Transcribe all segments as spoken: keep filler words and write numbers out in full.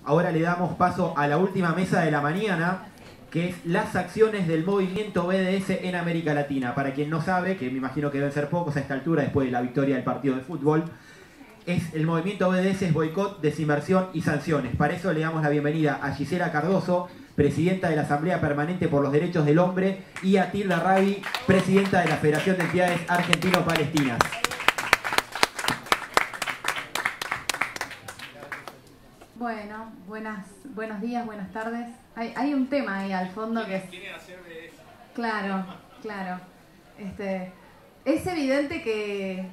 Ahora le damos paso a la última mesa de la mañana, que es las acciones del movimiento B D S en América Latina. Para quien no sabe, que me imagino que deben ser pocos a esta altura después de la victoria del partido de fútbol, es el movimiento B D S es boicot, desinversión y sanciones. Para eso le damos la bienvenida a Gisela Cardoso, presidenta de la Asamblea Permanente por los Derechos del Hombre, y a Tilda Rabi, presidenta de la Federación de Entidades Argentino-Palestinas. Bueno, buenas, buenos días, buenas tardes. Hay, hay un tema ahí al fondo que es... Claro, claro. Este, es evidente que...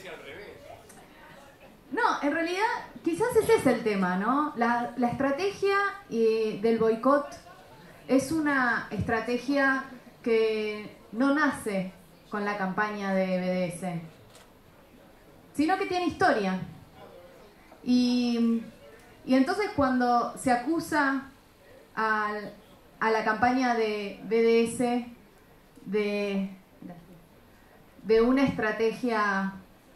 No, en realidad quizás ese es el tema, ¿no? La, la estrategia eh, del boicot es una estrategia que no nace con la campaña de B D S, sino que tiene historia. Y... Y entonces cuando se acusa al, a la campaña de B D S de, de una estrategia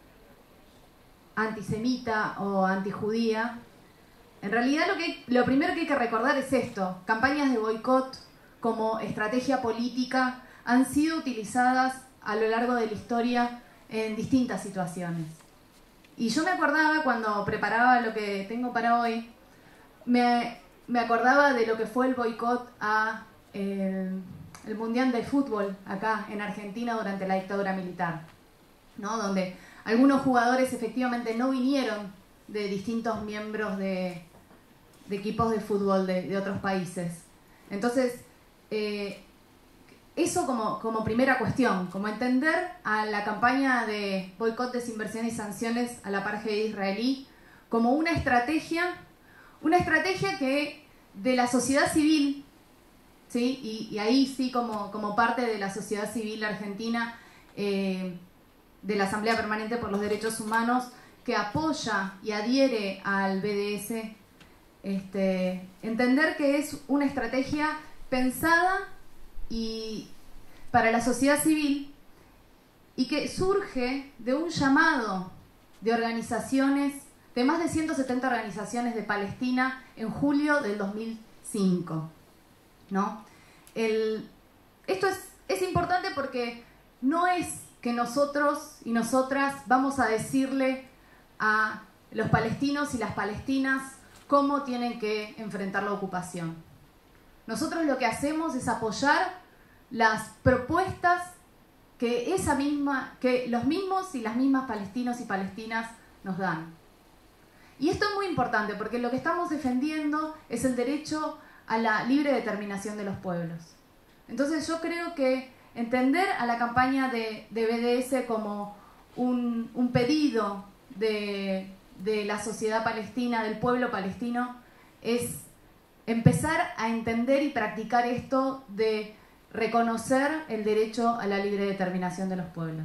antisemita o antijudía, en realidad lo, que, lo primero que hay que recordar es esto: campañas de boicot como estrategia política han sido utilizadas a lo largo de la historia en distintas situaciones. Y yo me acordaba, cuando preparaba lo que tengo para hoy, me, me acordaba de lo que fue el boicot a el, el Mundial de Fútbol acá en Argentina durante la dictadura militar, ¿no? Donde algunos jugadores efectivamente no vinieron de distintos miembros de, de equipos de fútbol de, de otros países. Entonces, eh, eso como, como primera cuestión, como entender a la campaña de boicot, desinversión y sanciones al apartheid israelí como una estrategia, una estrategia que de la sociedad civil, ¿sí? y, y ahí sí como, como parte de la sociedad civil argentina, eh, de la Asamblea Permanente por los Derechos Humanos, que apoya y adhiere al B D S, este, entender que es una estrategia pensada y para la sociedad civil, y que surge de un llamado de organizaciones, de más de ciento setenta organizaciones de Palestina en julio del dos mil cinco, ¿no? El, esto es, es importante porque no es que nosotros y nosotras vamos a decirle a los palestinos y las palestinas cómo tienen que enfrentar la ocupación. Nosotros lo que hacemos es apoyar las propuestas que, esa misma, que los mismos y las mismas palestinos y palestinas nos dan. Y esto es muy importante porque lo que estamos defendiendo es el derecho a la libre determinación de los pueblos. Entonces yo creo que entender a la campaña de, de B D S como un, un pedido de, de la sociedad palestina, del pueblo palestino, es empezar a entender y practicar esto de reconocer el derecho a la libre determinación de los pueblos.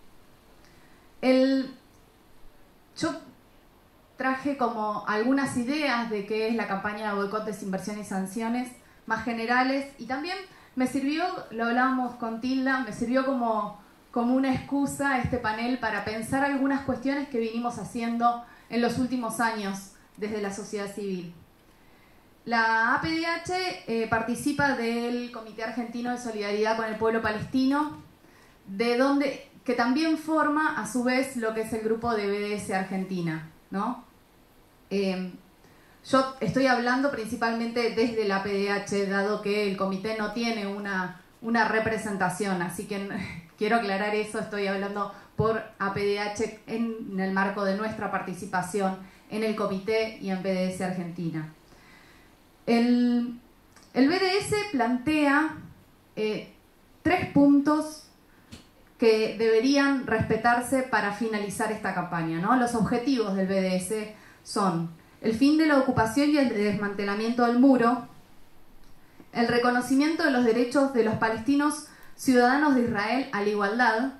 El, yo traje como algunas ideas de qué es la campaña de boicot, desinversión y sanciones más generales, y también me sirvió, lo hablábamos con Tilda, me sirvió como, como una excusa este panel para pensar algunas cuestiones que vinimos haciendo en los últimos años desde la sociedad civil. La A P D H eh, participa del Comité Argentino de Solidaridad con el Pueblo Palestino, de donde, que también forma a su vez lo que es el grupo de B D S Argentina, ¿no? Eh, yo estoy hablando principalmente desde la A P D H, dado que el comité no tiene una, una representación, así que quiero aclarar eso, estoy hablando por A P D H en el marco de nuestra participación en el comité y en B D S Argentina. El, el B D S plantea eh, tres puntos que deberían respetarse para finalizar esta campaña, ¿no? Los objetivos del B D S son el fin de la ocupación y el desmantelamiento del muro, el reconocimiento de los derechos de los palestinos ciudadanos de Israel a la igualdad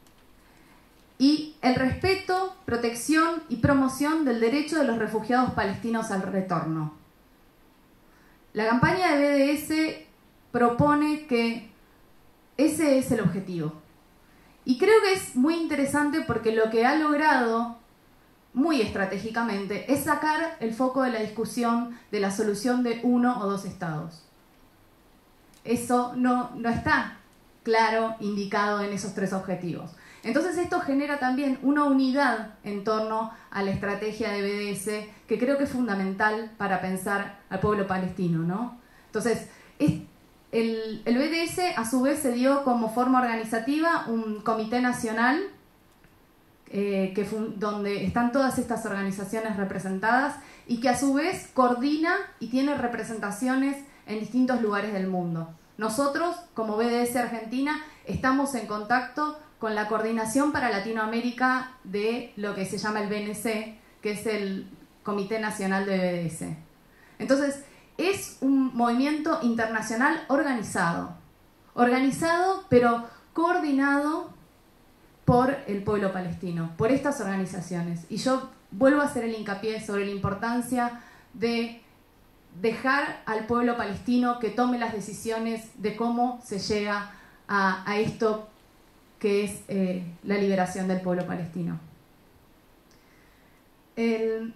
y el respeto, protección y promoción del derecho de los refugiados palestinos al retorno. La campaña de B D S propone que ese es el objetivo. Y creo que es muy interesante porque lo que ha logrado muy estratégicamente, es sacar el foco de la discusión de la solución de uno o dos estados. Eso no, no está claro, indicado en esos tres objetivos. Entonces esto genera también una unidad en torno a la estrategia de B D S que creo que es fundamental para pensar al pueblo palestino, ¿no? Entonces, es, el, el B D S a su vez se dio como forma organizativa un comité nacional eh, que fun, donde están todas estas organizaciones representadas y que a su vez coordina y tiene representaciones en distintos lugares del mundo. Nosotros, como B D S Argentina, estamos en contacto con la Coordinación para Latinoamérica de lo que se llama el B N C, que es el Comité Nacional de B D S. Entonces, es un movimiento internacional organizado. Organizado, pero coordinado por el pueblo palestino, por estas organizaciones. Y yo vuelvo a hacer el hincapié sobre la importancia de dejar al pueblo palestino que tome las decisiones de cómo se llega a, a esto que es eh, la liberación del pueblo palestino. El,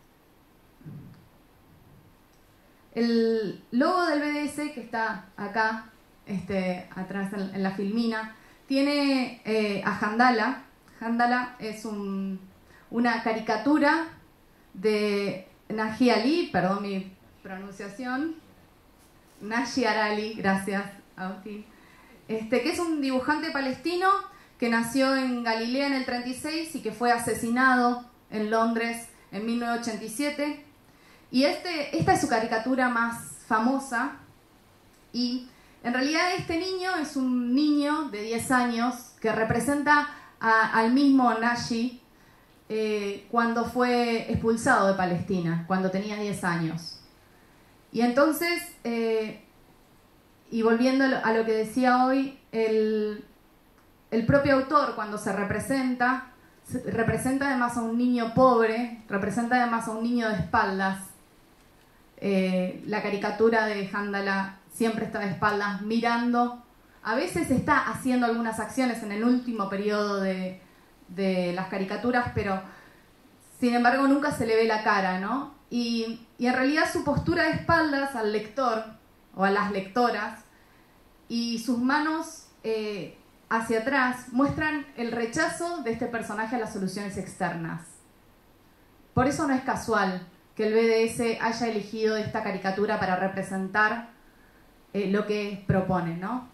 el logo del B D S, que está acá, este, atrás en, en la filmina, tiene eh, a Handala. Handala es un, una caricatura de Naji Ali, perdón mi pronunciación, Naji Ali, gracias, Agustín. Este, que es un dibujante palestino que nació en Galilea en el treinta y seis y que fue asesinado en Londres en mil novecientos ochenta y siete. Y este, esta es su caricatura más famosa. Y en realidad este niño es un niño de diez años que representa a, al mismo Naji eh, cuando fue expulsado de Palestina, cuando tenía diez años. Y entonces... Eh, Y volviendo a lo que decía hoy, el, el propio autor cuando se representa, se representa además a un niño pobre, representa además a un niño de espaldas. Eh, la caricatura de Handala siempre está de espaldas, mirando. A veces está haciendo algunas acciones en el último periodo de, de las caricaturas, pero sin embargo nunca se le ve la cara, ¿no? Y, y en realidad su postura de espaldas al lector o a las lectoras y sus manos eh, hacia atrás muestran el rechazo de este personaje a las soluciones externas. Por eso no es casual que el B D S haya elegido esta caricatura para representar eh, lo que propone, ¿no?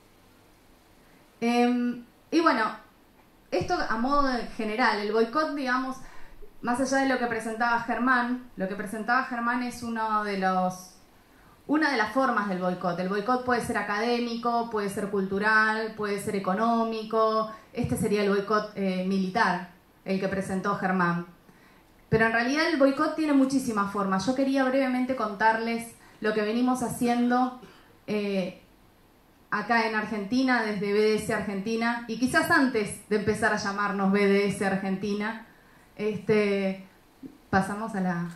Eh, y bueno, esto a modo general, el boicot, digamos, más allá de lo que presentaba Germán, lo que presentaba Germán es uno de los Una de las formas del boicot. El boicot puede ser académico, puede ser cultural, puede ser económico. Este sería el boicot eh, militar, el que presentó Germán. Pero en realidad el boicot tiene muchísimas formas. Yo quería brevemente contarles lo que venimos haciendo eh, acá en Argentina, desde B D S Argentina, y quizás antes de empezar a llamarnos B D S Argentina. Este, pasamos a la...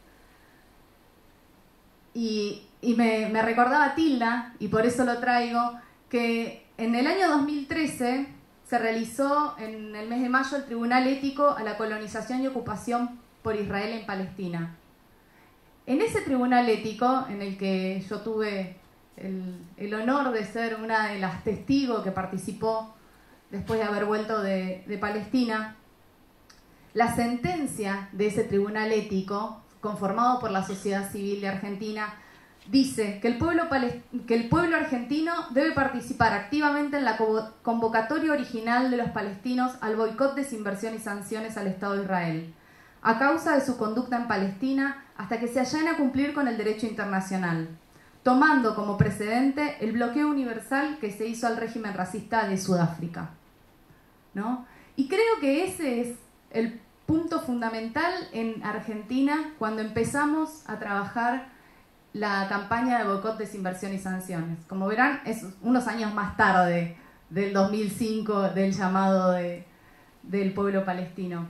Y... Y me, me recordaba Tilda, y por eso lo traigo, que en el año dos mil trece se realizó en el mes de mayo el Tribunal Ético a la colonización y ocupación por Israel en Palestina. En ese Tribunal Ético, en el que yo tuve el, el honor de ser una de las testigos que participó después de haber vuelto de, de Palestina, la sentencia de ese Tribunal Ético, conformado por la sociedad civil de Argentina, dice que el, pueblo que el pueblo argentino debe participar activamente en la convocatoria original de los palestinos al boicot, desinversión y sanciones al Estado de Israel, a causa de su conducta en Palestina hasta que se allane a cumplir con el derecho internacional, tomando como precedente el bloqueo universal que se hizo al régimen racista de Sudáfrica, ¿no? Y creo que ese es el punto fundamental en Argentina cuando empezamos a trabajar la campaña de boicot, desinversión y sanciones. Como verán, es unos años más tarde del dos mil cinco, del llamado de, del pueblo palestino.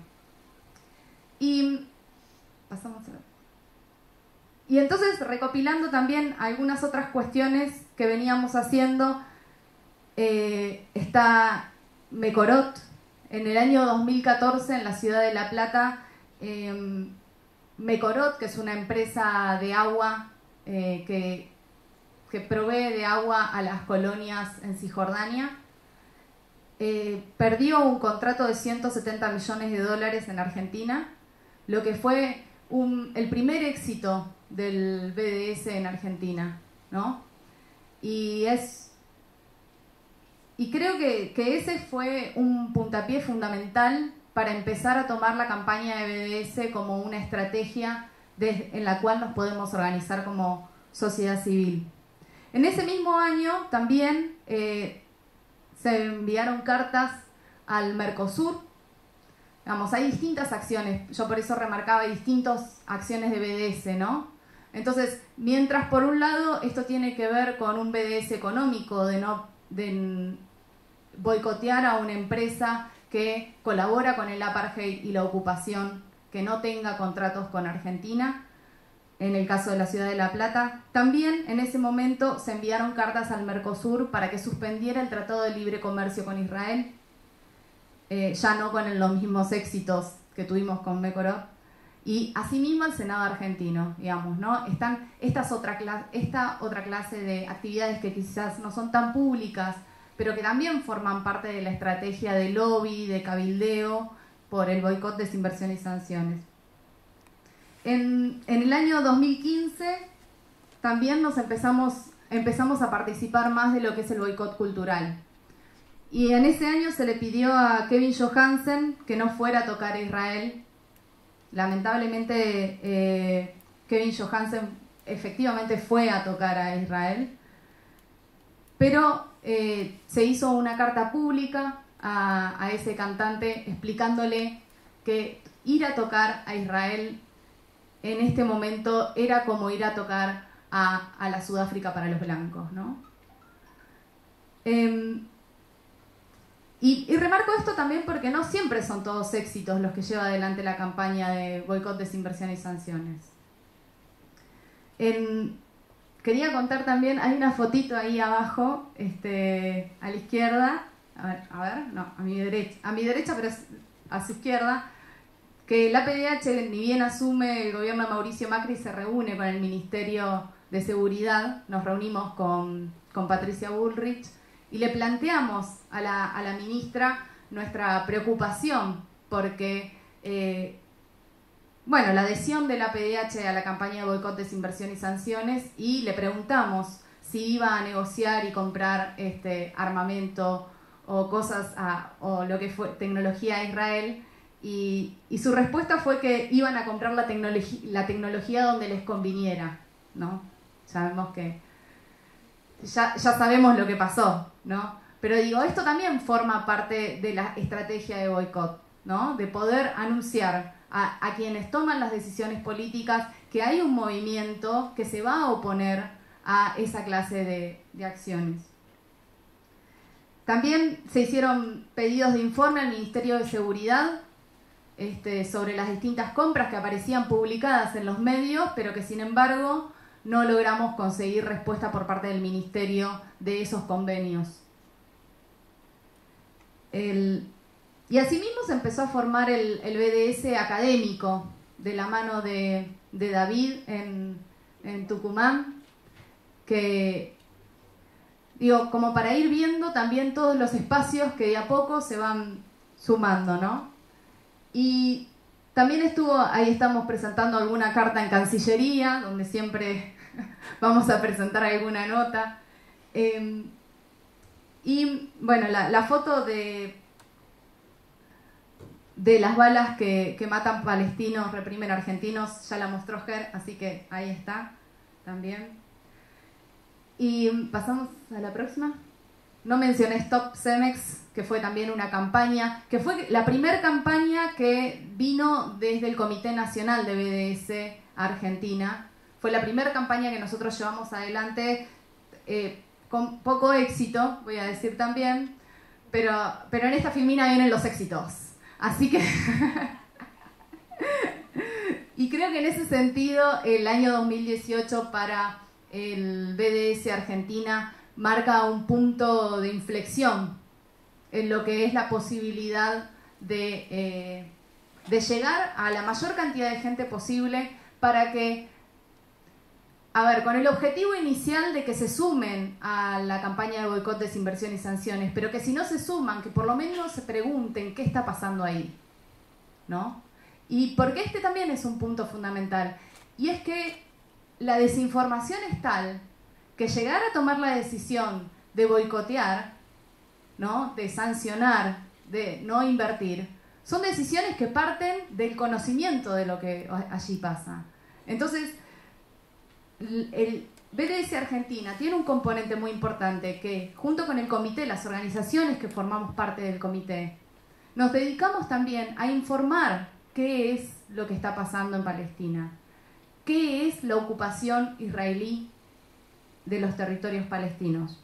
Y pasamos a... Y entonces, recopilando también algunas otras cuestiones que veníamos haciendo, eh, está Mekorot. En el año dos mil catorce, en la ciudad de La Plata, Eh, Mekorot, que es una empresa de agua eh, que, que provee de agua a las colonias en Cisjordania, eh, perdió un contrato de ciento setenta millones de dólares en Argentina, lo que fue un, el primer éxito del B D S en Argentina, ¿no? Y es y creo que, que ese fue un puntapié fundamental para empezar a tomar la campaña de B D S como una estrategia de, en la cual nos podemos organizar como sociedad civil. En ese mismo año también eh, se enviaron cartas al Mercosur. Vamos, hay distintas acciones, yo por eso remarcaba distintas acciones de B D S, ¿no? Entonces, mientras por un lado esto tiene que ver con un B D S económico, de no de boicotear a una empresa que colabora con el apartheid y la ocupación, que no tenga contratos con Argentina, en el caso de la ciudad de La Plata. También en ese momento se enviaron cartas al Mercosur para que suspendiera el Tratado de Libre Comercio con Israel, eh, ya no con los mismos éxitos que tuvimos con Mekorot, y asimismo al Senado argentino, digamos, ¿no? Están estas otra cla- esta otra clase de actividades que quizás no son tan públicas, pero que también forman parte de la estrategia de lobby, de cabildeo, por el boicot, desinversión y sanciones. En, en el año dos mil quince también nos empezamos, empezamos a participar más de lo que es el boicot cultural. Y en ese año se le pidió a Kevin Johansen que no fuera a tocar a Israel. Lamentablemente eh, Kevin Johansen efectivamente fue a tocar a Israel, pero eh, se hizo una carta pública a, a ese cantante explicándole que ir a tocar a Israel en este momento era como ir a tocar a, a la Sudáfrica para los blancos, ¿no? Eh, y, y remarco esto también porque no siempre son todos éxitos los que lleva adelante la campaña de boicot, desinversión y sanciones. En, quería contar también, hay una fotito ahí abajo, este, a la izquierda, a ver, a ver, no, a mi derecha, a mi derecha, pero es a su izquierda, que la A P D H, ni bien asume el gobierno de Mauricio Macri, se reúne con el Ministerio de Seguridad, nos reunimos con, con Patricia Bullrich y le planteamos a la, a la ministra nuestra preocupación porque, eh, bueno, la adhesión de la A P D H a la campaña de boicot, desinversión y sanciones, y le preguntamos si iba a negociar y comprar este armamento o cosas, a, o lo que fue tecnología a Israel. Y, y su respuesta fue que iban a comprar la, tecnologi la tecnología donde les conviniera, ¿no? Sabemos que ya, ya sabemos lo que pasó, ¿no? Pero digo, esto también forma parte de la estrategia de boicot, ¿no? De poder anunciar a, a quienes toman las decisiones políticas que hay un movimiento que se va a oponer a esa clase de, de acciones. También se hicieron pedidos de informe al Ministerio de Seguridad Este, sobre las distintas compras que aparecían publicadas en los medios, pero que sin embargo no logramos conseguir respuesta por parte del Ministerio de esos convenios. El, y asimismo se empezó a formar el, el B D S académico de la mano de, de David en, en Tucumán, que, digo, como para ir viendo también todos los espacios que de a poco se van sumando, ¿no? Y también estuvo, ahí estamos presentando alguna carta en Cancillería, donde siempre vamos a presentar alguna nota. Eh, y bueno, la, la foto de, de las balas que, que matan palestinos, reprimen argentinos, ya la mostró Ger, así que ahí está también. Y pasamos a la próxima. No mencioné Stop Cemex, que fue también una campaña, que fue la primera campaña que vino desde el Comité Nacional de B D S a Argentina. Fue la primera campaña que nosotros llevamos adelante, eh, con poco éxito, voy a decir también, pero, pero en esta filmina vienen los éxitos. Así que... y creo que en ese sentido, el año dos mil dieciocho para el B D S Argentina marca un punto de inflexión en lo que es la posibilidad de eh, de llegar a la mayor cantidad de gente posible para que, a ver, con el objetivo inicial de que se sumen a la campaña de boicot, desinversión y sanciones, pero que si no se suman, que por lo menos se pregunten qué está pasando ahí, ¿no? Y porque este también es un punto fundamental, y es que la desinformación es tal que llegar a tomar la decisión de boicotear, ¿no?, de sancionar, de no invertir, son decisiones que parten del conocimiento de lo que allí pasa. Entonces, el B D S Argentina tiene un componente muy importante que, junto con el comité, las organizaciones que formamos parte del comité, nos dedicamos también a informar qué es lo que está pasando en Palestina, qué es la ocupación israelí de los territorios palestinos.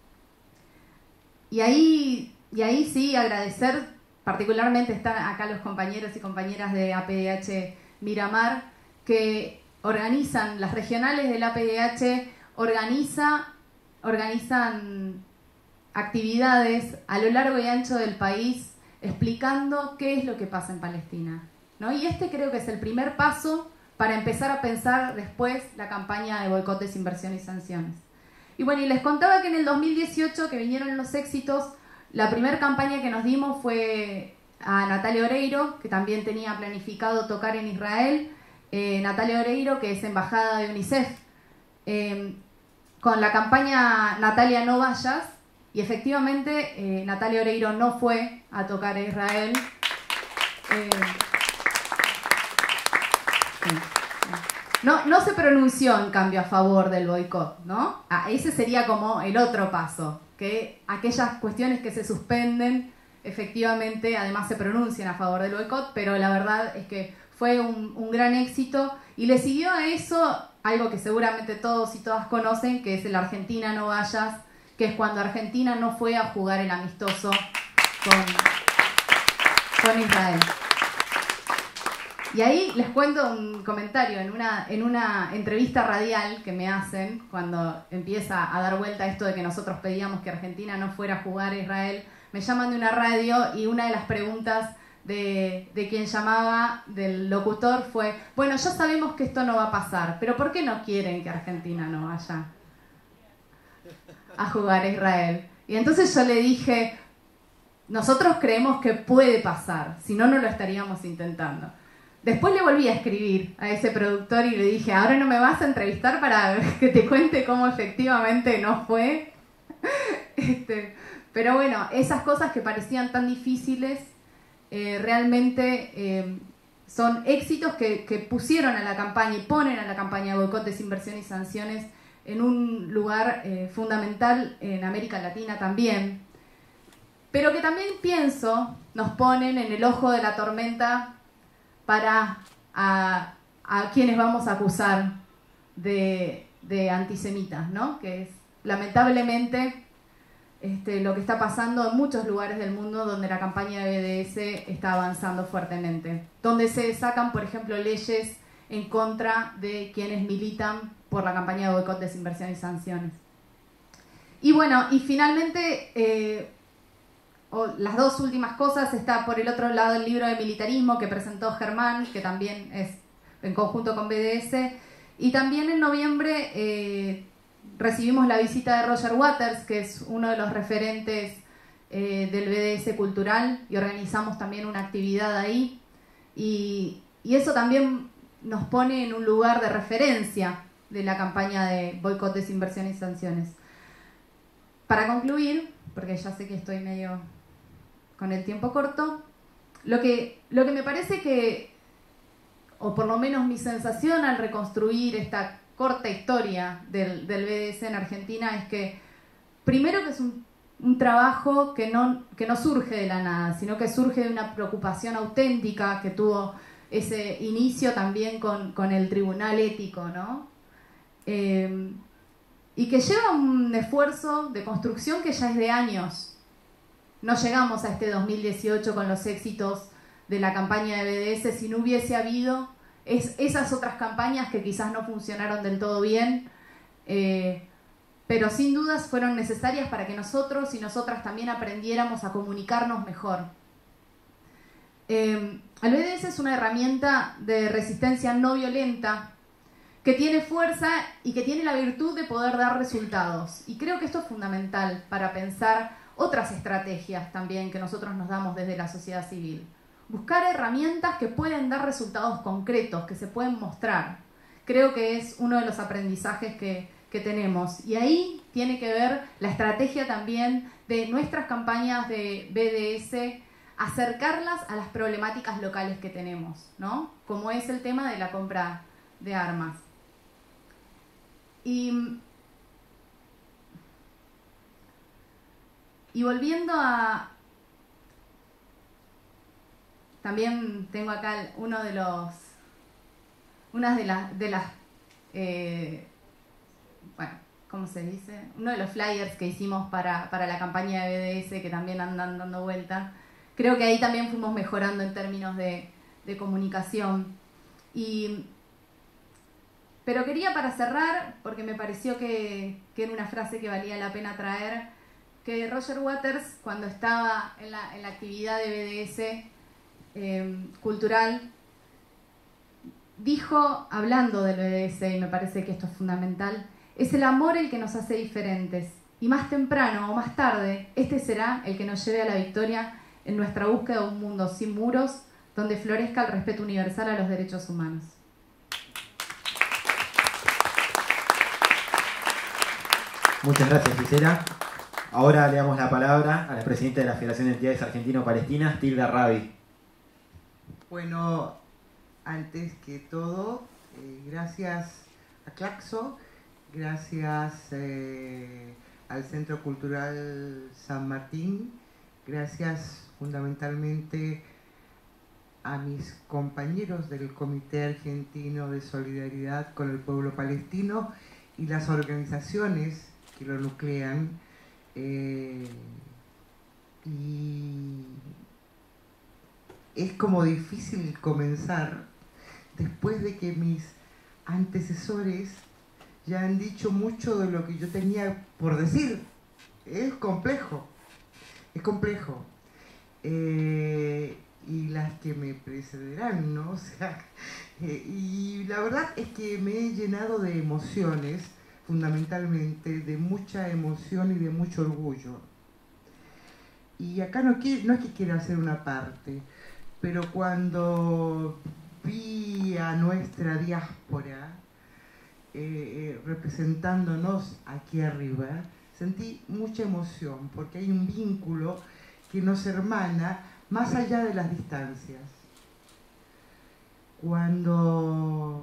Y ahí, y ahí sí agradecer, particularmente están acá los compañeros y compañeras de A P D H Miramar, que organizan, las regionales del A P D H organiza, organizan actividades a lo largo y ancho del país explicando qué es lo que pasa en Palestina, ¿no? Y este creo que es el primer paso para empezar a pensar después la campaña de boicot, desinversión y sanciones. Y bueno, y les contaba que en el dos mil dieciocho, que vinieron los éxitos, la primera campaña que nos dimos fue a Natalia Oreiro, que también tenía planificado tocar en Israel. Eh, Natalia Oreiro, que es embajada de UNICEF, eh, con la campaña Natalia no vayas, y efectivamente eh, Natalia Oreiro no fue a tocar a Israel. Eh, sí. No, no se pronunció, en cambio, a favor del boicot, ¿no? Ah, ese sería como el otro paso, que aquellas cuestiones que se suspenden, efectivamente, además se pronuncian a favor del boicot, pero la verdad es que fue un, un gran éxito, y le siguió a eso algo que seguramente todos y todas conocen, que es el Argentina no vayas, que es cuando Argentina no fue a jugar el amistoso con, con Israel. Y ahí les cuento un comentario en una, en una entrevista radial que me hacen cuando empieza a dar vuelta esto de que nosotros pedíamos que Argentina no fuera a jugar a Israel. Me llaman de una radio y una de las preguntas de, de quien llamaba, del locutor, fue: bueno, ya sabemos que esto no va a pasar, pero ¿por qué no quieren que Argentina no vaya a jugar a Israel? Y entonces yo le dije: nosotros creemos que puede pasar, si no, no lo estaríamos intentando. Después le volví a escribir a ese productor y le dije: ahora no me vas a entrevistar para que te cuente cómo efectivamente no fue. este, pero bueno, esas cosas que parecían tan difíciles eh, realmente eh, son éxitos que, que pusieron a la campaña y ponen a la campaña de boicot, desinversión y sanciones en un lugar eh, fundamental en América Latina también, pero que también pienso nos ponen en el ojo de la tormenta para a, a quienes vamos a acusar de, de antisemitas, ¿no? Que es lamentablemente este, lo que está pasando en muchos lugares del mundo donde la campaña de B D S está avanzando fuertemente, donde se sacan, por ejemplo, leyes en contra de quienes militan por la campaña de boicot, desinversión y sanciones. Y bueno, y finalmente, eh, o las dos últimas cosas, está por el otro lado el libro de militarismo que presentó Germán, que también es en conjunto con B D S, y también en noviembre eh, recibimos la visita de Roger Waters, que es uno de los referentes eh, del B D S cultural, y organizamos también una actividad ahí, y, y eso también nos pone en un lugar de referencia de la campaña de boicot, desinversión y sanciones. Para concluir, porque ya sé que estoy medio con el tiempo corto, lo que, lo que me parece que, o por lo menos mi sensación al reconstruir esta corta historia del, del B D S en Argentina, es que primero que es un, un trabajo que no, que no surge de la nada, sino que surge de una preocupación auténtica que tuvo ese inicio también con, con el Tribunal Ético, ¿no? Eh, y que lleva un esfuerzo de construcción que ya es de años. No llegamos a este dos mil dieciocho con los éxitos de la campaña de B D S si no hubiese habido es, esas otras campañas que quizás no funcionaron del todo bien, eh, pero sin dudas fueron necesarias para que nosotros y nosotras también aprendiéramos a comunicarnos mejor. Eh, el B D S es una herramienta de resistencia no violenta que tiene fuerza y que tiene la virtud de poder dar resultados. Y creo que esto es fundamental para pensar otras estrategias también que nosotros nos damos desde la sociedad civil. Buscar herramientas que pueden dar resultados concretos, que se pueden mostrar. Creo que es uno de los aprendizajes que, que tenemos. Y ahí tiene que ver la estrategia también de nuestras campañas de B D S, acercarlas a las problemáticas locales que tenemos, ¿no? Como es el tema de la compra de armas. Y, y volviendo a... También tengo acá uno de los... Una de las... De las eh, bueno, ¿cómo se dice? Uno de los flyers que hicimos para, para la campaña de B D S, que también andan dando vuelta. Creo que ahí también fuimos mejorando en términos de, de comunicación. Y... Pero quería, para cerrar, porque me pareció que, que era una frase que valía la pena traer, que Roger Waters, cuando estaba en la, en la actividad de B D S eh, cultural, dijo, hablando del B D S, y me parece que esto es fundamental, es el amor el que nos hace diferentes, y más temprano o más tarde, este será el que nos lleve a la victoria en nuestra búsqueda de un mundo sin muros, donde florezca el respeto universal a los derechos humanos. Muchas gracias, Gisela. Ahora le damos la palabra a la presidenta de la Federación de Entidades Argentino-Palestinas, Tilda Rabi. Bueno, antes que todo, eh, gracias a Claxo, gracias eh, al Centro Cultural San Martín, gracias fundamentalmente a mis compañeros del Comité Argentino de Solidaridad con el Pueblo Palestino y las organizaciones que lo nuclean, eh, y es como difícil comenzar después de que mis antecesores ya han dicho mucho de lo que yo tenía por decir. Es complejo, es complejo. Eh, y las que me precederán, ¿no? O sea, eh, y la verdad es que me he llenado de emociones, fundamentalmente de mucha emoción y de mucho orgullo. Y acá no, quiero, no es que quiera hacer una parte, pero cuando vi a nuestra diáspora eh, eh, representándonos aquí arriba, sentí mucha emoción, porque hay un vínculo que nos hermana más allá de las distancias. Cuando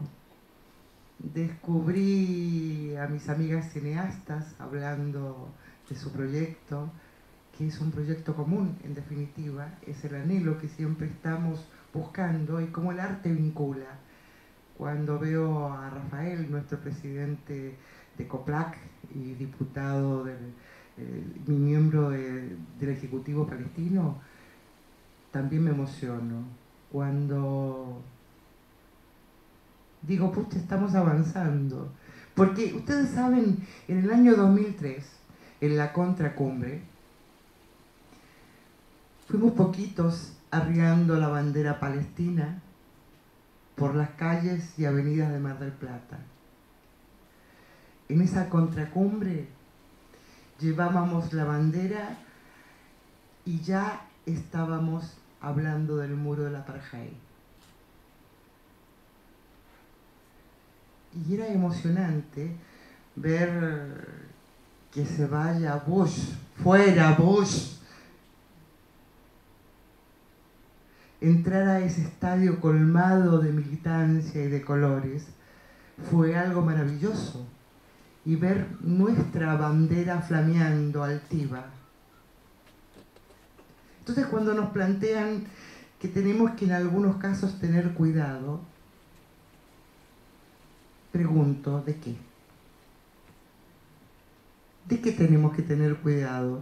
descubrí a mis amigas cineastas hablando de su proyecto, que es un proyecto común, en definitiva, es el anhelo que siempre estamos buscando y cómo el arte vincula. Cuando veo a Rafael, nuestro presidente de COPLAC y diputado, del, eh, mi miembro de, del Ejecutivo palestino, también me emociono. Cuando digo, pucha, estamos avanzando. Porque ustedes saben, en el año dos mil tres, en la contracumbre, fuimos poquitos arriando la bandera palestina por las calles y avenidas de Mar del Plata. En esa contracumbre llevábamos la bandera y ya estábamos hablando del muro del apartheid. Y era emocionante ver que se vaya Bush, fuera Bush, entrar a ese estadio colmado de militancia y de colores, fue algo maravilloso. Y ver nuestra bandera flameando altiva. Entonces, cuando nos plantean que tenemos que en algunos casos tener cuidado, pregunto, ¿de qué? ¿De qué tenemos que tener cuidado?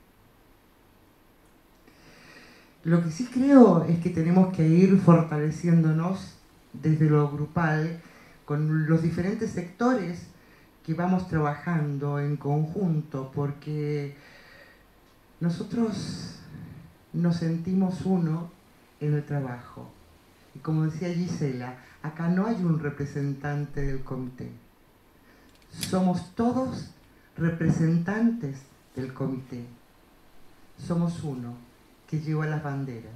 Lo que sí creo es que tenemos que ir fortaleciéndonos desde lo grupal con los diferentes sectores que vamos trabajando en conjunto, porque nosotros nos sentimos uno en el trabajo. Y como decía Gisela, acá no hay un representante del comité. Somos todos representantes del comité. Somos uno que lleva las banderas.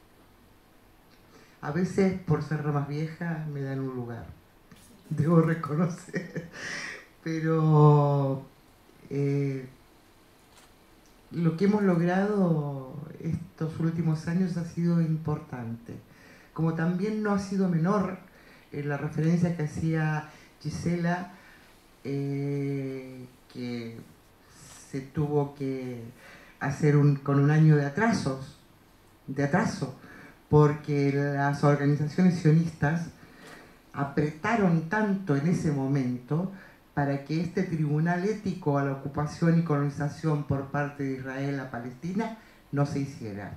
A veces, por ser la más vieja, me dan un lugar. Debo reconocer. Pero eh, lo que hemos logrado estos últimos años ha sido importante. Como también no ha sido menor eh, la referencia que hacía Gisela, eh, que se tuvo que hacer un, con un año de atrasos, de atraso, porque las organizaciones sionistas apretaron tanto en ese momento para que este tribunal ético a la ocupación y colonización por parte de Israel a Palestina no se hiciera.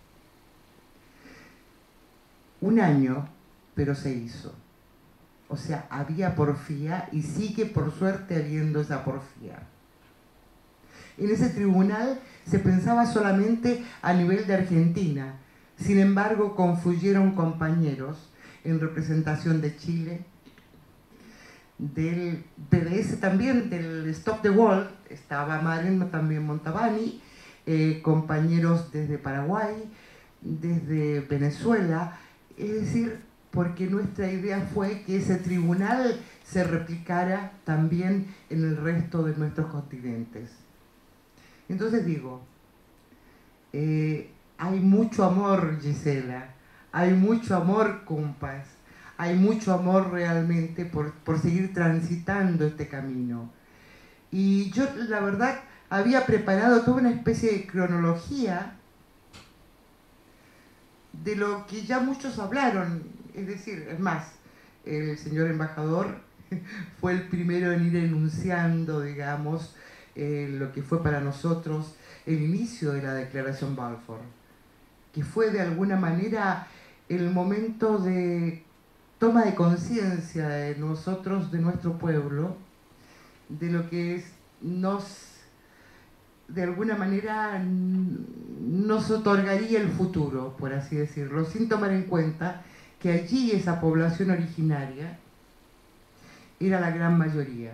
Un año, pero se hizo. O sea, había porfía y sigue por suerte habiendo esa porfía. En ese tribunal se pensaba solamente a nivel de Argentina. Sin embargo, confluyeron compañeros en representación de Chile, del P D S también, del Stop the Wall, estaba Mariano también Montalbani, eh, compañeros desde Paraguay, desde Venezuela, es decir, porque nuestra idea fue que ese tribunal se replicara también en el resto de nuestros continentes. Entonces digo, eh, hay mucho amor, Gisela, hay mucho amor, compas, hay mucho amor realmente por, por seguir transitando este camino. Y yo, la verdad, había preparado toda una especie de cronología de lo que ya muchos hablaron. Es decir, es más, el señor embajador fue el primero en ir enunciando, digamos, eh, lo que fue para nosotros el inicio de la Declaración Balfour, que fue de alguna manera el momento de toma de conciencia de nosotros, de nuestro pueblo, de lo que es, nos, de alguna manera, nos otorgaría el futuro, por así decirlo, sin tomar en cuenta que allí esa población originaria era la gran mayoría,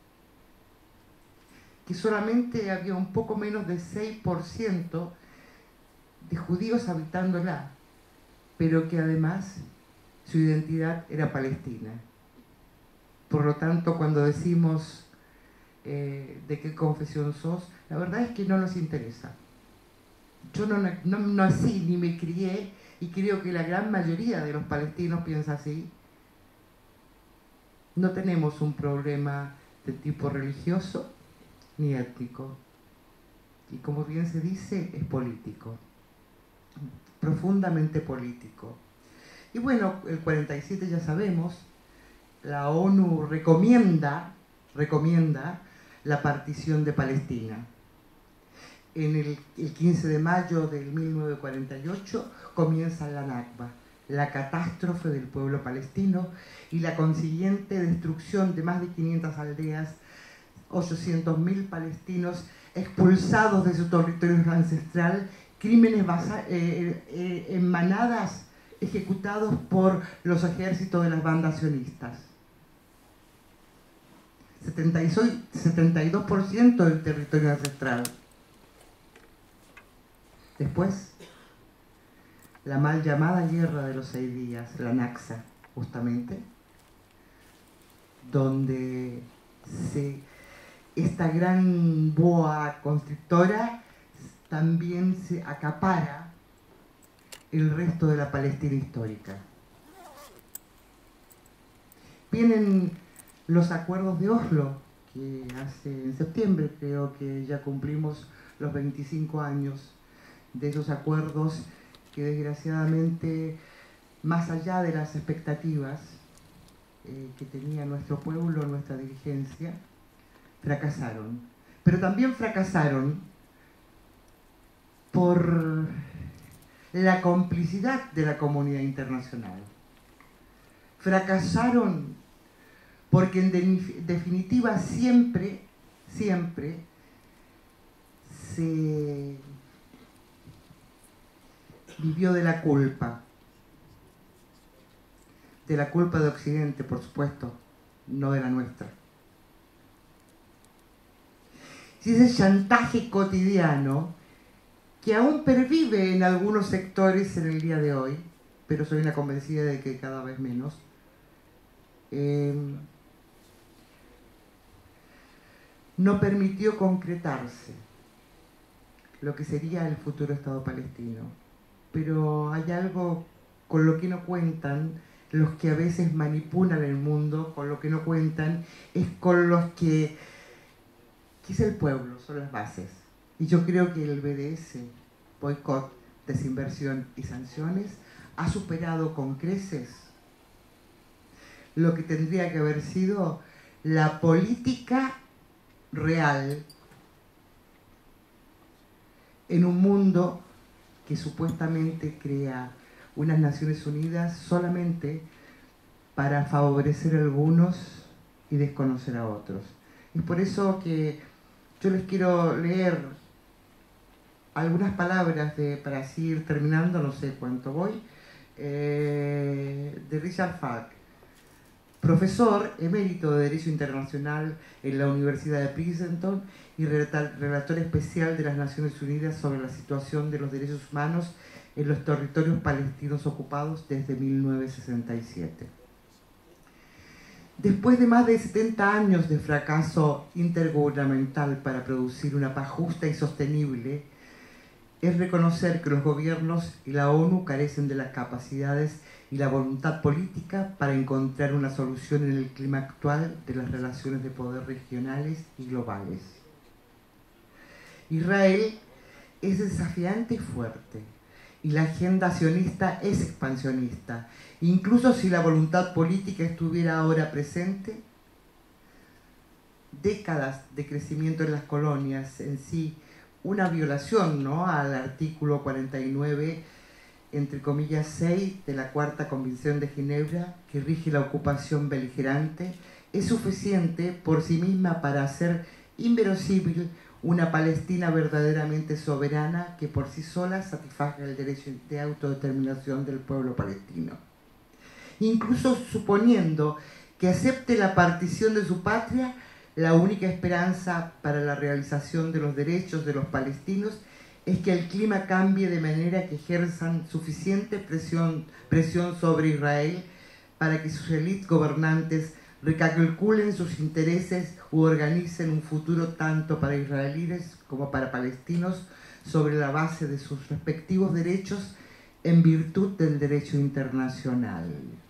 que solamente había un poco menos de seis por ciento de judíos habitándola, pero que además su identidad era palestina. Por lo tanto, cuando decimos eh, de qué confesión sos, la verdad es que no nos interesa. Yo no, no, no nací ni me crié, y creo que la gran mayoría de los palestinos piensa así. No tenemos un problema de tipo religioso ni étnico. Y como bien se dice, es político. Profundamente político. Y bueno, el cuarenta y siete ya sabemos, la ONU recomienda, recomienda la partición de Palestina. En el, el quince de mayo de mil novecientos cuarenta y ocho comienza la Nakba, la catástrofe del pueblo palestino y la consiguiente destrucción de más de quinientas aldeas, ochocientos mil palestinos expulsados de su territorio ancestral, crímenes eh, eh, en manadas ejecutados por los ejércitos de las bandas sionistas. setenta y dos por ciento del territorio ancestral. Después, la mal llamada guerra de los seis días, la Nakba, justamente, donde se, esta gran boa constrictora también se acapara el resto de la Palestina histórica. Vienen los acuerdos de Oslo, que hace en septiembre creo que ya cumplimos los veinticinco años de esos acuerdos que desgraciadamente, más allá de las expectativas eh, que tenía nuestro pueblo, nuestra dirigencia, fracasaron. Pero también fracasaron por la complicidad de la comunidad internacional. Fracasaron porque en de, definitiva siempre, siempre se, vivió de la culpa. De la culpa de Occidente, por supuesto, no de la nuestra. Si ese chantaje cotidiano que aún pervive en algunos sectores en el día de hoy, pero soy una convencida de que cada vez menos, eh, no permitió concretarse lo que sería el futuro Estado palestino. Pero hay algo con lo que no cuentan los que a veces manipulan el mundo, con lo que no cuentan es con los que, que es el pueblo, son las bases. Y yo creo que el B D S, boicot, desinversión y sanciones, ha superado con creces lo que tendría que haber sido la política real en un mundo que supuestamente crea unas Naciones Unidas solamente para favorecer a algunos y desconocer a otros. Es por eso que yo les quiero leer algunas palabras de, para así ir terminando, no sé cuánto voy, eh, de Richard Falk, profesor emérito de Derecho Internacional en la Universidad de Princeton y relator especial de las Naciones Unidas sobre la situación de los derechos humanos en los territorios palestinos ocupados desde mil novecientos sesenta y siete. Después de más de setenta años de fracaso intergubernamental para producir una paz justa y sostenible, es reconocer que los gobiernos y la ONU carecen de las capacidades y la voluntad política para encontrar una solución en el clima actual de las relaciones de poder regionales y globales. Israel es desafiante y fuerte, y la agenda sionista es expansionista. Incluso si la voluntad política estuviera ahora presente, décadas de crecimiento en las colonias, en sí una violación, ¿no?, al artículo cuarenta y nueve, entre comillas seis, de la Cuarta Convención de Ginebra, que rige la ocupación beligerante, es suficiente por sí misma para hacer inverosímil una Palestina verdaderamente soberana que por sí sola satisfaga el derecho de autodeterminación del pueblo palestino. Incluso suponiendo que acepte la partición de su patria, la única esperanza para la realización de los derechos de los palestinos es que el clima cambie de manera que ejerzan suficiente presión, presión sobre Israel para que sus élites gobernantes recalculen sus intereses u organicen un futuro tanto para israelíes como para palestinos sobre la base de sus respectivos derechos en virtud del derecho internacional.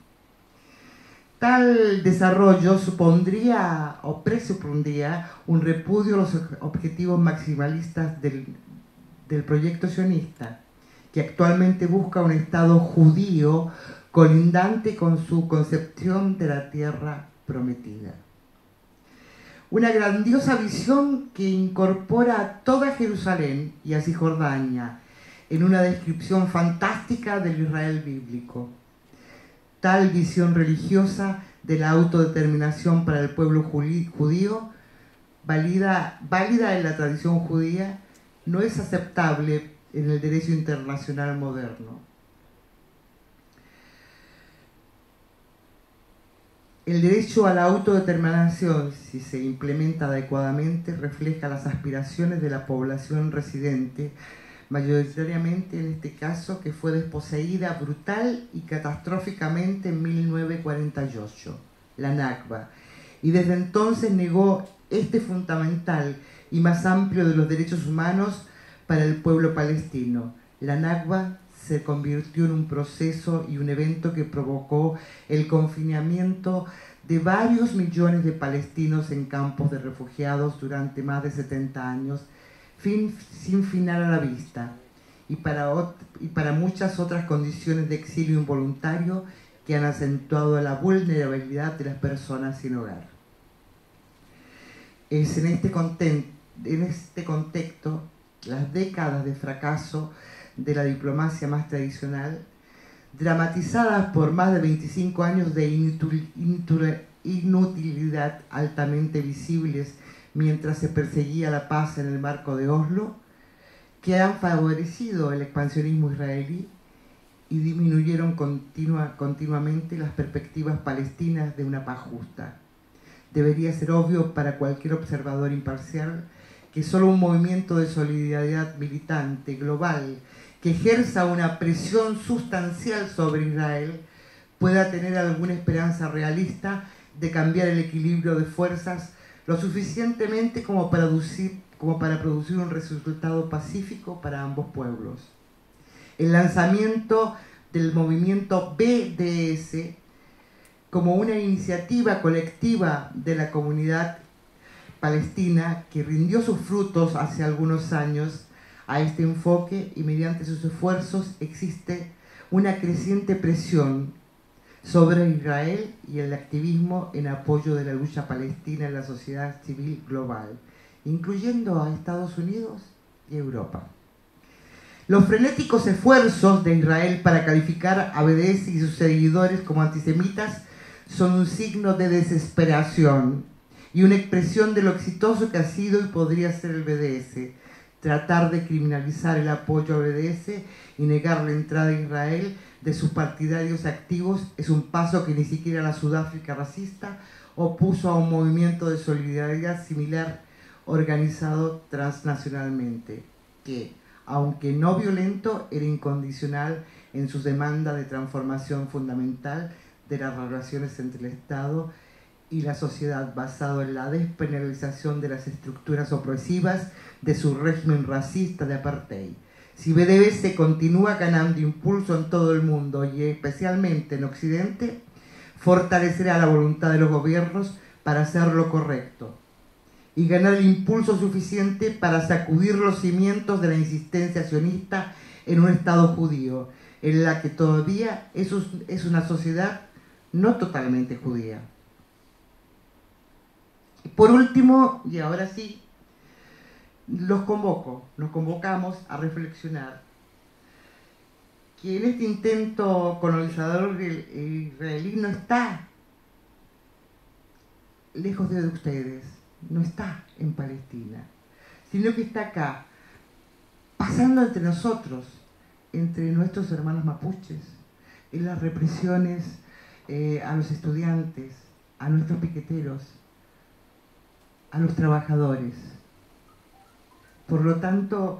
Tal desarrollo supondría o presupondría un repudio a los objetivos maximalistas del, del proyecto sionista, que actualmente busca un Estado judío colindante con su concepción de la tierra prometida. Una grandiosa visión que incorpora a toda Jerusalén y a Cisjordania en una descripción fantástica del Israel bíblico. Tal visión religiosa de la autodeterminación para el pueblo judío, válida, válida en la tradición judía, no es aceptable en el derecho internacional moderno. El derecho a la autodeterminación, si se implementa adecuadamente, refleja las aspiraciones de la población residente, mayoritariamente en este caso, que fue desposeída brutal y catastróficamente en mil novecientos cuarenta y ocho, la Nakba, y desde entonces negó este fundamental y más amplio de los derechos humanos para el pueblo palestino. La Nakba se convirtió en un proceso y un evento que provocó el confinamiento de varios millones de palestinos en campos de refugiados durante más de setenta años, fin, sin final a la vista, y para, y para muchas otras condiciones de exilio involuntario que han acentuado la vulnerabilidad de las personas sin hogar. Es en este, en este contexto, las décadas de fracaso de la diplomacia más tradicional, dramatizadas por más de veinticinco años de inutilidad altamente visibles mientras se perseguía la paz en el marco de Oslo, que han favorecido el expansionismo israelí y disminuyeron continua, continuamente las perspectivas palestinas de una paz justa. Debería ser obvio para cualquier observador imparcial que solo un movimiento de solidaridad militante global que ejerza una presión sustancial sobre Israel pueda tener alguna esperanza realista de cambiar el equilibrio de fuerzas lo suficientemente como para producir, como para producir un resultado pacífico para ambos pueblos. El lanzamiento del movimiento B D S como una iniciativa colectiva de la comunidad palestina que rindió sus frutos hace algunos años a este enfoque, y mediante sus esfuerzos existe una creciente presión sobre Israel y el activismo en apoyo de la lucha palestina en la sociedad civil global, incluyendo a Estados Unidos y Europa. Los frenéticos esfuerzos de Israel para calificar a B D S y sus seguidores como antisemitas son un signo de desesperación y una expresión de lo exitoso que ha sido y podría ser el B D S. Tratar de criminalizar el apoyo a B D S y negar la entrada a Israel de sus partidarios activos es un paso que ni siquiera la Sudáfrica racista opuso a un movimiento de solidaridad similar organizado transnacionalmente, que, aunque no violento, era incondicional en sus demandas de transformación fundamental de las relaciones entre el Estado y la sociedad, basado en la despenalización de las estructuras opresivas de su régimen racista de apartheid. Si B D S continúa ganando impulso en todo el mundo y especialmente en Occidente, fortalecerá la voluntad de los gobiernos para hacer lo correcto y ganar el impulso suficiente para sacudir los cimientos de la insistencia sionista en un Estado judío, en la que todavía es una sociedad no totalmente judía. Por último, y ahora sí, los convoco, nos convocamos a reflexionar que en este intento colonizador israelí no está lejos de ustedes, no está en Palestina, sino que está acá, pasando entre nosotros, entre nuestros hermanos mapuches, en las represiones eh, a los estudiantes, a nuestros piqueteros, a los trabajadores. Por lo tanto,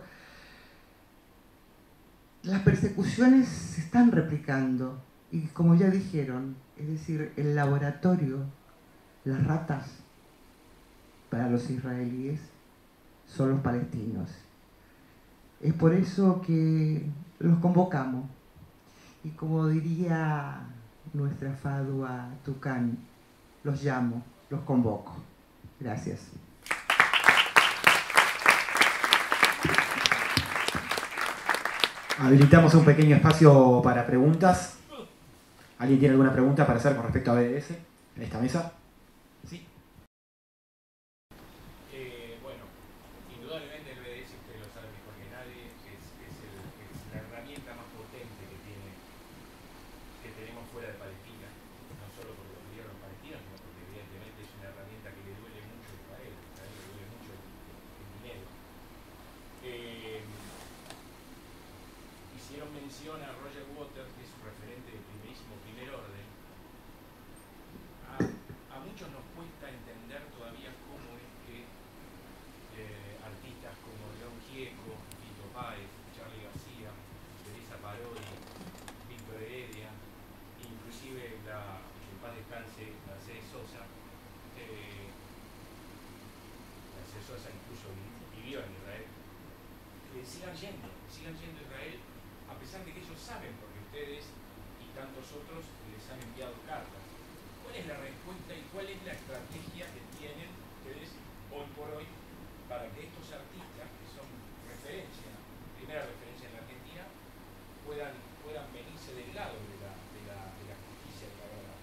las persecuciones se están replicando y, como ya dijeron, es decir, el laboratorio, las ratas para los israelíes son los palestinos. Es por eso que los convocamos y, como diría nuestra Fadua Tucán, los llamo, los convoco. Gracias. Habilitamos un pequeño espacio para preguntas. ¿Alguien tiene alguna pregunta para hacer con respecto a B D S en esta mesa? Sí. Eh, bueno, indudablemente el B D S, usted lo sabe mejor que nadie, es, es, el, es la herramienta más potente que tiene que tenemos fuera de Palestina, no solo por los gobiernos palestinos, sino porque evidentemente es una herramienta que le duele mucho a Israel, a Israel le duele mucho el, el dinero. Eh, hicieron mención a Roger Waters, que es un referente de primerísimo primer orden. A, a muchos nos cuesta entender todavía cómo es que eh, artistas como León Gieco, Fito Páez, Charly García, Teresa Parodi, Víctor Heredia, inclusive la, en paz descanse, Mercedes Sosa, eh, Mercedes Sosa incluso vivió en Israel, que sigan yendo, que sigan yendo a Israel, a pesar de que ellos saben, porque ustedes y tantos otros les han enviado cartas. ¿Cuál es la respuesta y cuál es la estrategia que tienen ustedes hoy por hoy para que estos artistas, que son referencia, primera referencia en la Argentina, puedan, puedan venirse del lado de la, de la, de la justicia y de la verdad?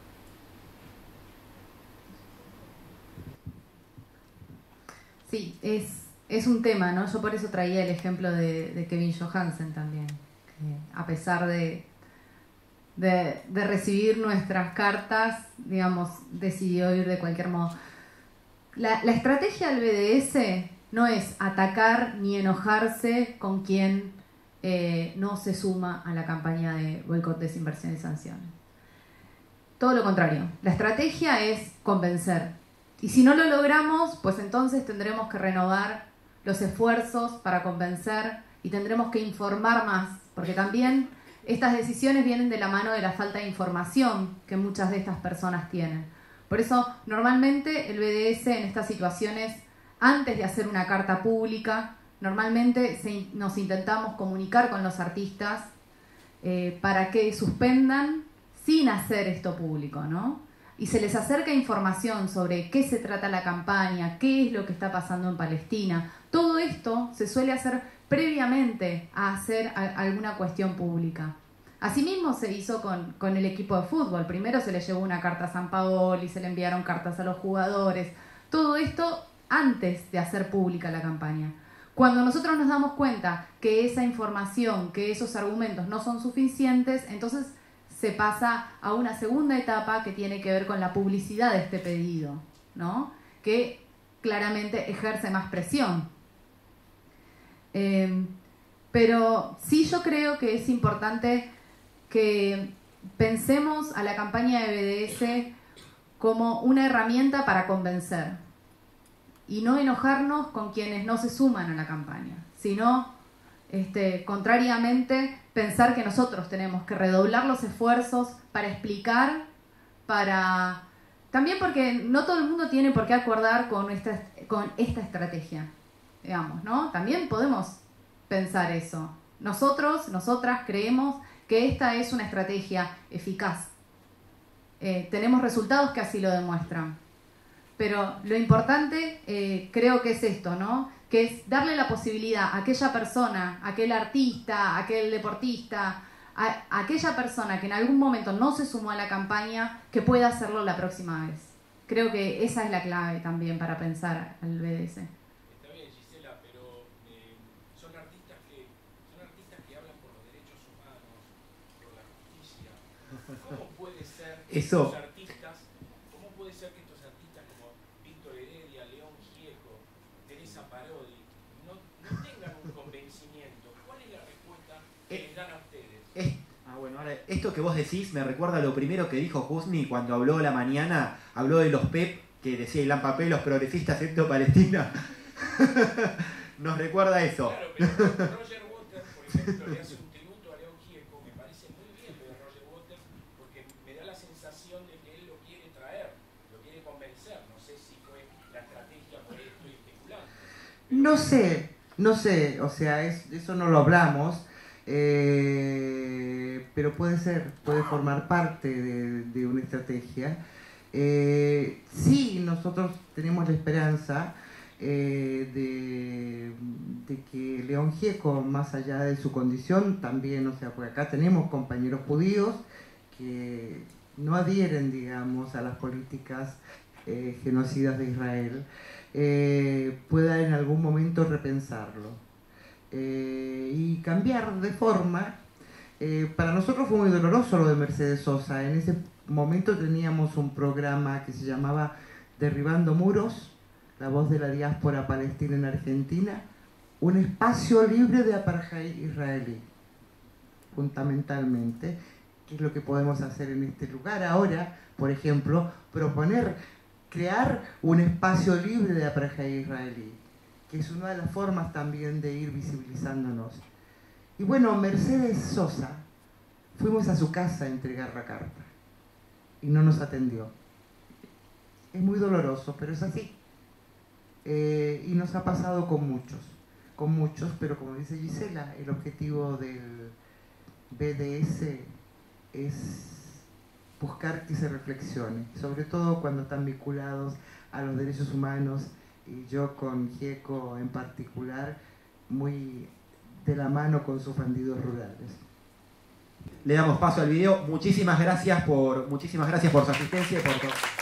Sí, es... Es un tema, ¿no? Yo por eso traía el ejemplo de, de Kevin Johansen también, que a pesar de, de, de recibir nuestras cartas, digamos, decidió ir de cualquier modo. La, la estrategia del B D S no es atacar ni enojarse con quien eh, no se suma a la campaña de boicot, desinversión y sanciones. Todo lo contrario, la estrategia es convencer. Y si no lo logramos, pues entonces tendremos que renovar los esfuerzos para convencer y tendremos que informar más, porque también estas decisiones vienen de la mano de la falta de información que muchas de estas personas tienen. Por eso, normalmente el B D S en estas situaciones, antes de hacer una carta pública, normalmente se, nos intentamos comunicar con los artistas eh, para que suspendan sin hacer esto público, ¿no? Y se les acerca información sobre qué se trata la campaña, qué es lo que está pasando en Palestina. Todo esto se suele hacer previamente a hacer a, alguna cuestión pública. Asimismo se hizo con, con el equipo de fútbol. Primero se le llevó una carta a Sampaoli, se le enviaron cartas a los jugadores. Todo esto antes de hacer pública la campaña. Cuando nosotros nos damos cuenta que esa información, que esos argumentos no son suficientes, entonces se pasa a una segunda etapa que tiene que ver con la publicidad de este pedido, ¿no? Que claramente ejerce más presión. Eh, pero sí yo creo que es importante que pensemos a la campaña de B D S como una herramienta para convencer y no enojarnos con quienes no se suman a la campaña, sino este, contrariamente pensar que nosotros tenemos que redoblar los esfuerzos para explicar, para también porque no todo el mundo tiene por qué acordar con esta, con esta estrategia, digamos, ¿no? También podemos pensar eso. Nosotros, nosotras creemos que esta es una estrategia eficaz. Eh, tenemos resultados que así lo demuestran. Pero lo importante eh, creo que es esto, ¿no? Que es darle la posibilidad a aquella persona, a aquel artista, a aquel deportista, a, a aquella persona que en algún momento no se sumó a la campaña, que pueda hacerlo la próxima vez. Creo que esa es la clave también para pensar al B D S. Está bien, Gisela, pero eh, son artistas que son artistas que hablan por los derechos humanos, por la justicia. ¿Cómo puede ser que Eso... estos artistas, cómo puede ser que estos artistas como Víctor Heredia, León Gieco, Teresa Parodi, no, no tengan un convencimiento? ¿Cuál es la respuesta que les dan a ustedes? Es, ah, bueno, ahora, esto que vos decís me recuerda a lo primero que dijo Husni cuando habló a la mañana, habló de los P E P, que decía Ilan Papé, los progresistas excepto Palestina. Nos recuerda a eso. Claro, pero Roger Waters, por ejemplo, le hace un tributo a León Gieco, me parece muy bien lo de Roger Waters, porque me da la sensación de que él lo quiere traer, lo quiere convencer. No sé si fue la estrategia, por ahí estoy especulando. No sé, no sé, o sea, es, eso no lo hablamos, eh, pero puede ser, puede formar parte de, de una estrategia. Eh, sí, nosotros tenemos la esperanza eh, de, de que León Gieco, más allá de su condición, también, o sea, porque acá tenemos compañeros judíos que no adhieren, digamos, a las políticas eh, genocidas de Israel, eh, pueda en algún momento repensarlo eh, y cambiar de forma. Eh, para nosotros fue muy doloroso lo de Mercedes Sosa. En ese momento teníamos un programa que se llamaba Derribando Muros, la voz de la diáspora palestina en Argentina, un espacio libre de apartheid israelí, fundamentalmente, que es lo que podemos hacer en este lugar ahora, por ejemplo, proponer crear un espacio libre de apartheid israelí, que es una de las formas también de ir visibilizándonos. Y bueno, Mercedes Sosa, fuimos a su casa a entregar la carta y no nos atendió. Es muy doloroso, pero es así. Eh, y nos ha pasado con muchos, con muchos, pero como dice Gisela, el objetivo del B D S es buscar que se reflexione, sobre todo cuando están vinculados a los derechos humanos, y yo con Gieco en particular, muy de la mano con sus bandidos rurales. Le damos paso al video. Muchísimas gracias por, muchísimas gracias por su asistencia y por todo.